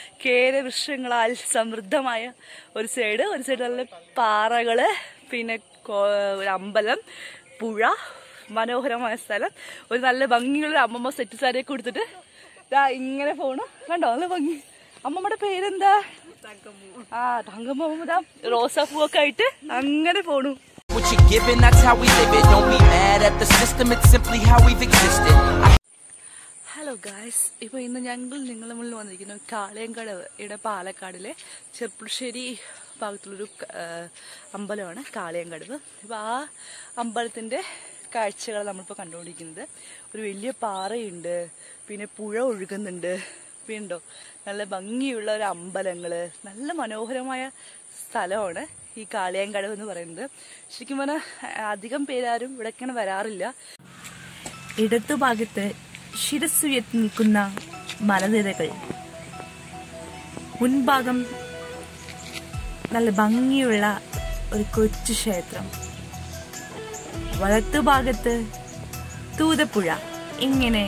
കേരവൃക്ഷങ്ങളാൽ സമൃദ്ധമായ ഒരു സൈഡ് നല്ല പാറകള്, പിന്നെ ഒരു അമ്പലം, പുഴ, മനോഹരമായ സ്ഥലം, ഒരു നല്ല ഭംഗിയുള്ള അമ്മമ്മ സെറ്റ് സാരിയൊക്കെ കൊടുത്തിട്ട് ഇതാ ഇങ്ങനെ പോണു. കണ്ടോ നല്ല ഭംഗി. അമ്മമ്മയുടെ പേരെന്താ? തങ്കമ്മ. റോസാപ്പൂവൊക്കെ ആയിട്ട് അങ്ങനെ പോണു. ഹലോ ഗായ്സ്, ഇപ്പൊ ഇന്ന് ഞങ്ങൾ നിങ്ങളുടെ മുന്നിൽ വന്നിരിക്കുന്നു കാളിയങ്കടവ്. ഇവിടെ പാലക്കാടിലെ ചെർപ്പുളശ്ശേരി ഭാഗത്തുള്ളൊരു അമ്പലമാണ് കാളിയങ്കടവ്. ഇപ്പൊ ആ അമ്പലത്തിന്റെ കാഴ്ചകൾ നമ്മളിപ്പോൾ കണ്ടുകൊണ്ടിരിക്കുന്നത്. ഒരു വലിയ പാറയുണ്ട്, പിന്നെ പുഴ ഒഴുകുന്നുണ്ട്, പിന്നെയുണ്ടോ നല്ല ഭംഗിയുള്ള ഒരു അമ്പലങ്ങള്, നല്ല മനോഹരമായ സ്ഥലമാണ് ഈ കാളിയങ്കടവ് എന്ന് പറയുന്നത്. ശരിക്കും പറഞ്ഞാൽ അധികം പേരാരും ഇവിടേക്കാണ് വരാറില്ല. ഇടത്തുഭാഗത്ത് ശിരസ്സുയർത്തി നിൽക്കുന്ന മലനിരകൾ, മുൻഭാഗം നല്ല ഭംഗിയുള്ള ഒരു കൊച്ചു ക്ഷേത്രം, വലത്തുഭാഗത്ത് തൂതപ്പുഴ ഇങ്ങനെ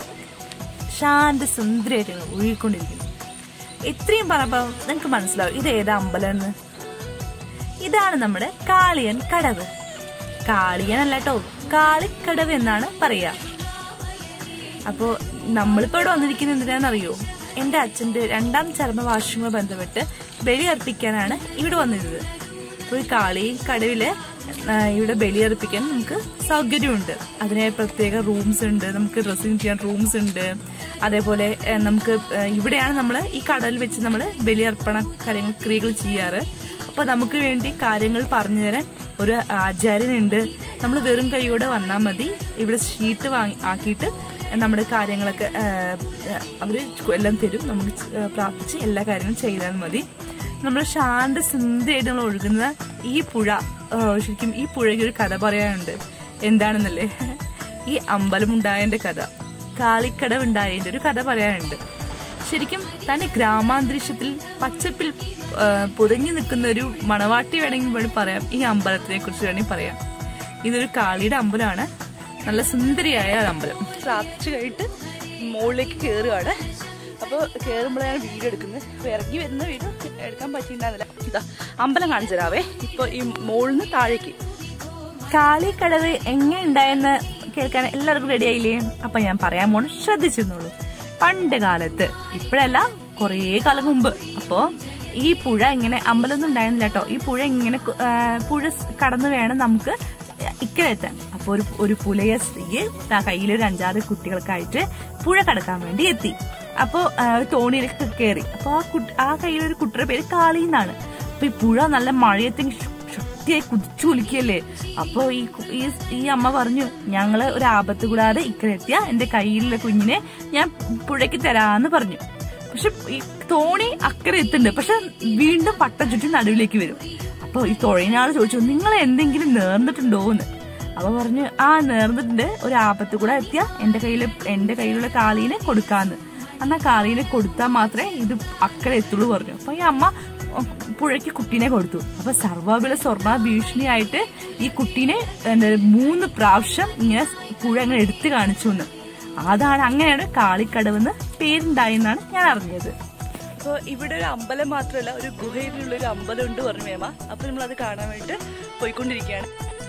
ശാന്ത സുന്ദരമായിട്ട് ഒഴുകിക്കൊണ്ടിരിക്കുന്നു. ഇത്രയും പറഞ്ഞപ്പോൾ നിങ്ങൾക്ക് മനസ്സിലാവും ഇത് ഏതാ അമ്പലം എന്ന്. ഇതാണ് നമ്മുടെ കാളിയൻ കടവ്. കാളിയൻ അല്ല കേട്ടോ, കാളിക്കടവ് എന്നാണ് പറയാ. അപ്പോ നമ്മളിപ്പോ ഇവിടെ വന്നിരിക്കുന്നത് എന്തിനാണെന്നറിയോ? എന്റെ അച്ഛന്റെ 2ാം ചരമവാർഷികവുമായി ബന്ധപ്പെട്ട് ബലിയർപ്പിക്കാനാണ് ഇവിടെ വന്നിരുന്നത്. അപ്പോൾ ഈ കാളിക്കടവില് ഇവിടെ ബലിയർപ്പിക്കാൻ നമുക്ക് സൗകര്യമുണ്ട്. അതിന് പ്രത്യേക റൂംസ് ഉണ്ട്, നമുക്ക് ഡ്രസ്സിങ് ചെയ്യാൻ റൂംസ് ഉണ്ട്. അതേപോലെ നമുക്ക് ഇവിടെയാണ് നമ്മൾ ഈ കടലിൽ വെച്ച് നമ്മൾ ബലിയർപ്പണ ക്രിയകൾ ചെയ്യാറ്. അപ്പൊ നമുക്ക് വേണ്ടി കാര്യങ്ങൾ പറഞ്ഞു തരാൻ ഒരു ആചാര്യനുണ്ട്. നമ്മൾ വെറും കൈയോടെ വന്നാൽ മതി. ഇവിടെ ഷീറ്റ് ആക്കിയിട്ട് നമ്മുടെ കാര്യങ്ങളൊക്കെ അവര് എല്ലാം തരും. നമുക്ക് പ്രാർത്ഥിച്ച് എല്ലാ കാര്യങ്ങളും ചെയ്താൽ മതി. നമ്മൾ ശാന്ത സുന്ദരമായിട്ട് നമ്മൾ ഒഴുകുന്ന ഈ പുഴ, ശരിക്കും ഈ പുഴയ്ക്ക് ഒരു കഥ പറയാനുണ്ട്. എന്താണെന്നല്ലേ? ഈ അമ്പലമുണ്ടായതിന്റെ കഥ, കാളിക്കടവ് ഉണ്ടായതിന്റെ ഒരു കഥ പറയാനുണ്ട്. ശരിക്കും തന്നെ ഗ്രാമാന്തരീക്ഷത്തിൽ പച്ചപ്പിൽ പൊതിഞ്ഞു നിൽക്കുന്ന ഒരു മണവാട്ടി വേണമെങ്കിൽ പറയാം. ഈ അമ്പലത്തിനെ കുറിച്ച് വേണമെങ്കിൽ പറയാം. ഇതൊരു കാളിയുടെ അമ്പലമാണ്. നല്ല സുന്ദരിയായ അമ്പലം. പ്രാർത്ഥിച്ചു കഴിഞ്ഞിട്ട് മുകളിലേക്ക് കയറുകയാണ്. അപ്പോൾ കയറുമ്പോഴാണ് വീഡിയോ എടുക്കുന്നത്. ഇറങ്ങി വരുന്ന വീഡിയോ എടുക്കാൻ പറ്റിയിട്ടുണ്ടായിരുന്നില്ല. ഇതാ അമ്പലം കാണിച്ചു തരാവേ. ഇപ്പൊ ഈ മുകളിൽ നിന്ന് താഴേക്ക്. കാളിക്കടവ് എങ്ങനെ ഉണ്ടായെന്ന് കേൾക്കാൻ എല്ലാവർക്കും റെഡി ആയില്ലേ? അപ്പൊ ഞാൻ പറയാൻ പോണ ശ്രദ്ധിച്ചിരുന്നുള്ളൂ. പണ്ട് കാലത്ത്, ഇപ്പോഴല്ല കുറേ കാലം മുമ്പ്, അപ്പോ ഈ പുഴ ഇങ്ങനെ അമ്പലമൊന്നും ഉണ്ടായിരുന്നില്ല കേട്ടോ. ഈ പുഴ ഇങ്ങനെ പുഴ കടന്നു വേണം നമുക്ക് ഇക്കരെ എത്താൻ. അപ്പൊ ഒരു പുലയ സ്ത്രീ കയ്യിലൊരു 5-6 കുട്ടികൾക്കായിട്ട് പുഴ കടക്കാൻ വേണ്ടി എത്തി. അപ്പോ തോണിയിലേക്ക് കയറി. അപ്പൊ ആ കയ്യിലൊരു കുട്ടിയുടെ പേര് കാളി എന്നാണ്. അപ്പൊ ഈ പുഴ നല്ല മഴയത്തെ ശക്തിയായി കുതിച്ചു കുലിക്കല്ലേ. അപ്പൊ ഈ അമ്മ പറഞ്ഞു, ഞങ്ങള് ഒരു ആപത്ത് കൂടാതെ ഇക്കരെ എത്തിയ എന്റെ കയ്യിലുള്ള കുഞ്ഞിനെ ഞാൻ പുഴയ്ക്ക് തരാന്ന് പറഞ്ഞു. പക്ഷെ ഈ തോണി അക്കരെ എത്തുന്നുണ്ട്, പക്ഷെ വീണ്ടും പട്ടം ചുറ്റി നടുവിലേക്ക് വരും. അപ്പൊ ഈ തൊഴിലാളി ചോദിച്ചു, നിങ്ങൾ എന്തെങ്കിലും നേർന്നിട്ടുണ്ടോന്ന്. അപ്പൊ പറഞ്ഞു, നേർന്നിട്ടുണ്ട്, ഒരു ആപത്ത് കൂടെ എത്തിയ എന്റെ കയ്യിലുള്ള കാളീനെ കൊടുക്കാന്ന്. എന്നാ കാളീനെ കൊടുത്താൽ മാത്രമേ ഇത് അക്കരെ എത്തുള്ളൂ പറഞ്ഞു. അപ്പൊ ഈ അമ്മ പുഴയ്ക്ക് കുട്ടീനെ കൊടുത്തു. അപ്പൊ സർവ്വബല സ്വർണ്ണ ഭീഷണിയായിട്ട് ഈ കുട്ടീനെ 3 പ്രാവശ്യം ഇങ്ങനെ പുഴ അങ്ങനെ എടുത്തു കാണിച്ചു എന്ന്. അങ്ങനെയാണ് കാളിക്കടവെന്ന് പേരുണ്ടായെന്നാണ് ഞാൻ അറിഞ്ഞത്. അപ്പോൾ ഇവിടെ ഒരു അമ്പലം മാത്രമല്ല, ഒരു ഗുഹയിലുള്ള ഒരു അമ്പലം ഉണ്ട് പറഞ്ഞു മേമ. അപ്പൊ നമ്മളത് കാണാൻ വേണ്ടിട്ട് പോയിക്കൊണ്ടിരിക്കുകയാണ്.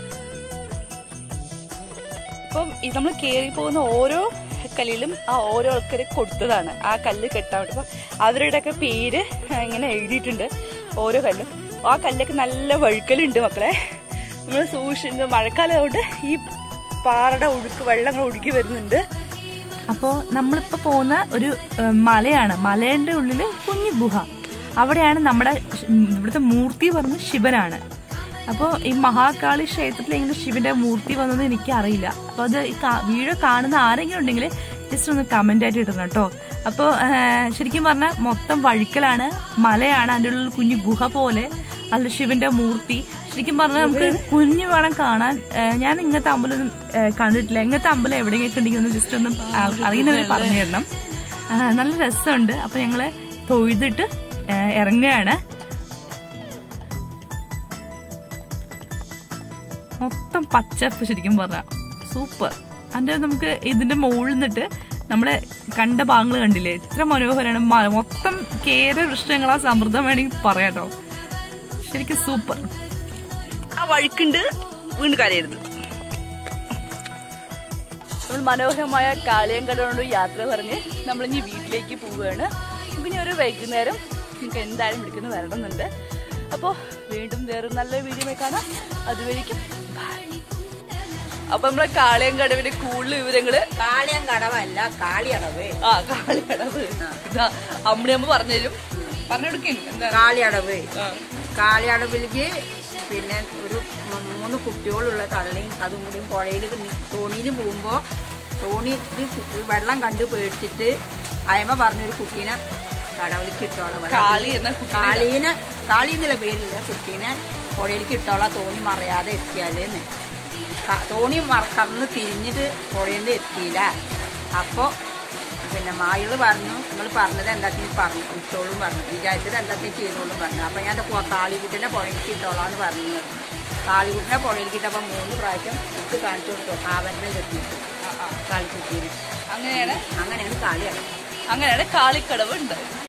അപ്പം നമ്മൾ കയറി പോകുന്ന ഓരോ കല്ലിലും ആ ഓരോ ആൾക്കാരെ കൊടുത്തതാണ് ആ കല്ല് കെട്ടാൻ വേണ്ടി. അപ്പൊ അവരുടെയൊക്കെ പേര് ഇങ്ങനെ എഴുതിയിട്ടുണ്ട് ഓരോ കല്ലും. ആ കല്ലൊക്കെ നല്ല വഴുക്കലുണ്ട് മക്കളെ. നമ്മൾ സൂക്ഷിച്ച്, മഴക്കാലം കൊണ്ട് ഈ പാറയുടെ വെള്ളങ്ങൾ ഒഴുകി വരുന്നുണ്ട്. അപ്പോ നമ്മളിപ്പോ പോകുന്ന ഒരു മലയാണ്. മലയുടെ ഉള്ളില് കുഞ്ഞു ഗുഹ. അവിടെയാണ് ഇവിടുത്തെ മൂർത്തി പറഞ്ഞ ശിവനാണ്. അപ്പോൾ ഈ മഹാകാളി ക്ഷേത്രത്തിൽ എങ്ങനെ ശിവന്റെ മൂർത്തി വന്നത് എനിക്ക് അറിയില്ല. അപ്പൊ അത് വീഡിയോ കാണുന്ന ആരെങ്കിലും ഉണ്ടെങ്കിൽ ജസ്റ്റ് ഒന്ന് കമന്റ് ആയിട്ട് ഇടണം കേട്ടോ. അപ്പോൾ ശരിക്കും പറഞ്ഞാൽ മൊത്തം വഴുക്കലാണ്, മലയാണ്, അതിൻ്റെ ഉള്ളിൽ കുഞ്ഞു ഗുഹ പോലെ അല്ല ശിവന്റെ മൂർത്തി. ശരിക്കും പറഞ്ഞാൽ നമുക്ക് കുഞ്ഞു വേണം കാണാൻ. ഞാൻ ഇങ്ങനത്തെ അമ്പലം കണ്ടിട്ടില്ല. ഇങ്ങനത്തെ അമ്പലം എവിടെയെങ്കിലും ഉണ്ടെങ്കിൽ ജസ്റ്റ് ഒന്ന് അറിയുന്നവരെ പറഞ്ഞു തരണം. നല്ല രസമുണ്ട്. അപ്പൊ ഞങ്ങള് തൊഴുതിട്ട് ഇറങ്ങുകയാണ്. മൊത്തം പച്ചപ്പ്, ശരിക്കും പറഞ്ഞ സൂപ്പർ. അതിന്റെ നമുക്ക് ഇതിന്റെ മുകളിൽ നിന്നിട്ട് നമ്മളെ കണ്ട ഭാഗങ്ങൾ കണ്ടില്ലേ, എത്ര മനോഹരമാണ്. മൊത്തം കേര വൃക്ഷങ്ങളാ സമൃദ്ധം വേണമെങ്കിൽ പറയാട്ടോ. ശരിക്കും സൂപ്പർ. ആ വഴുക്കുണ്ട്, വീണ്ടും കരയരുത്. നമ്മൾ മനോഹരമായ കാളിയങ്കടോട് യാത്ര പറഞ്ഞ് നമ്മളിനി വീട്ടിലേക്ക് പോവുകയാണ്. പിന്നെ ഒരു വൈകുന്നേരം നിങ്ങൾക്ക് എന്തായാലും വിളിക്കുന്ന വരണമെന്നുണ്ട്. അപ്പോൾ വീണ്ടും വേറെ നല്ല വീഡിയോ കാണാം. അതുവരെയ്ക്കും ബൈ. അപ്പൊ നമ്മളെ കാളിയങ്കടവിന്റെ കൂടുതൽ വിവരങ്ങള്, കാളിയങ്കടവല്ല കാളിയടവ്. കാളിയടവ് ഇതാ അമ്മയമ്മ പറഞ്ഞുതരും, പറഞ്ഞെടുക്കും. കാളിയടവ്, കാളിയടവിലേക്ക് പിന്നെ ഒരു 3 കുട്ടികളുള്ള തള്ളയും അതും കൂടി പുഴയിൽ തോണിയിൽ പോകുമ്പോ തോണി വെള്ളം കണ്ട് പേടിച്ചിട്ട് അയമ്മ പറഞ്ഞൊരു കുട്ടീനെ കടവിലേക്ക് ഇട്ടോളാം. കാളി എന്നുള്ള പേരില്ല, കുട്ടീനെ പുഴയിലേക്ക് ഇട്ടോളാം തോണി മറയാതെ എത്തിയാലേന്ന്. തോണി കന്ന് തിരിഞ്ഞിട്ട് പുഴയിൽ എത്തിയില്ല. അപ്പൊ പിന്നെ മായിള് പറഞ്ഞു, നിങ്ങൾ പറഞ്ഞത് എന്താക്കി പറഞ്ഞു ഇട്ടോളും പറഞ്ഞു, വിചാരിച്ചത് എന്താക്കി ചെയ്തോളും പറഞ്ഞു. അപ്പൊ ഞാൻ കാളിക്കുട്ടിനെ പുഴയിലേക്ക് ഇട്ടോളാന്ന് പറഞ്ഞു. കാളിക്കുട്ടിനെ പുഴയിലേക്ക് ഇട്ടപ്പോൾ 3 പ്രാവശ്യം ഇട്ട് കാണിച്ചു കൊടുത്തു. ആവരനെ കെട്ടിയിട്ട് കാളിക്കുട്ടീനെ. അങ്ങനെയാണ് കാളിയടവ്, അങ്ങനെയാണ് കാളിക്കടവ് ഉണ്ടായത്.